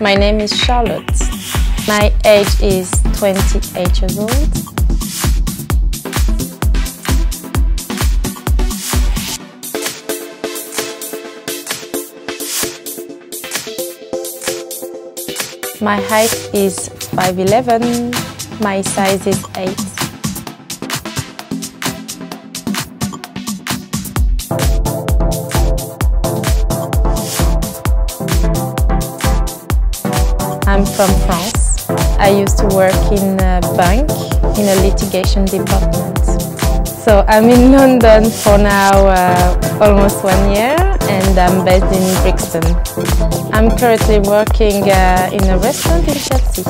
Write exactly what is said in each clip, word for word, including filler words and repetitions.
My name is Charlotte. My age is twenty-eight years old. My height is five eleven. My size is eight. I'm from France. I used to work in a bank in a litigation department. So I'm in London for now uh, almost one year, and I'm based in Brixton. I'm currently working uh, in a restaurant in Chelsea.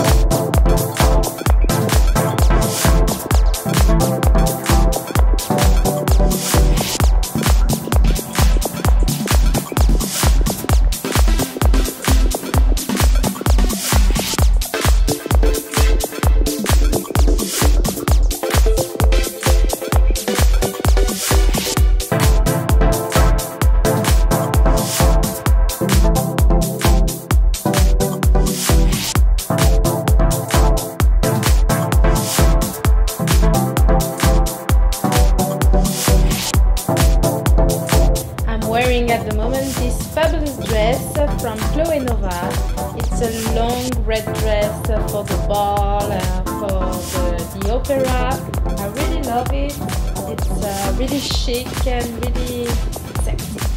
At the moment, this fabulous dress from Khloe Nova. It's a long red dress for the ball, uh, for the, the opera. I really love it. It's uh, really chic and really sexy.